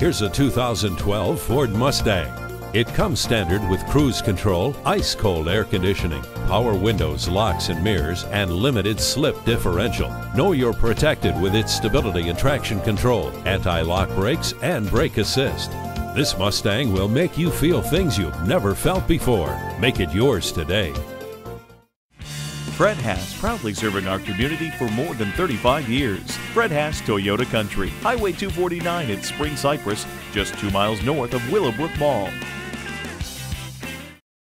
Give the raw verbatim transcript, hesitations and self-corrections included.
Here's a two thousand twelve Ford Mustang. It comes standard with cruise control, ice-cold air conditioning, power windows, locks and mirrors, and limited slip differential. Know you're protected with its stability and traction control, anti-lock brakes, and brake assist. This Mustang will make you feel things you've never felt before. Make it yours today. Fred Haas, proudly serving our community for more than thirty-five years. Fred Haas Toyota Country, Highway two forty-nine at Spring-Cypress, just two miles north of Willowbrook Mall.